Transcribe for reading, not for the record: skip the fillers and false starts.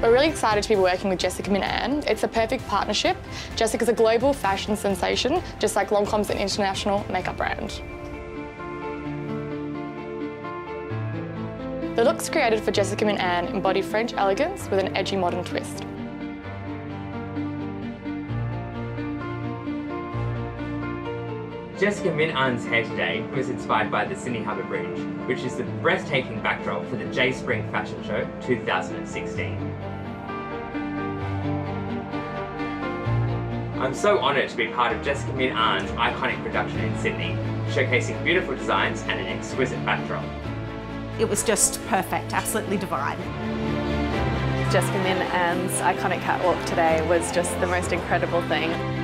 We're really excited to be working with Jessica Min Ann. It's a perfect partnership. Jessica's a global fashion sensation, just like Lancôme's an international makeup brand. The looks created for Jessica Min Ann embody French elegance with an edgy modern twist. Jessica Min Ann's hair today was inspired by the Sydney Harbour Bridge, which is the breathtaking backdrop for the J Spring Fashion Show 2016. I'm so honoured to be part of Jessica Min Ann's iconic production in Sydney, showcasing beautiful designs and an exquisite backdrop. It was just perfect, absolutely divine. Jessica Min Ann's iconic catwalk today was just the most incredible thing.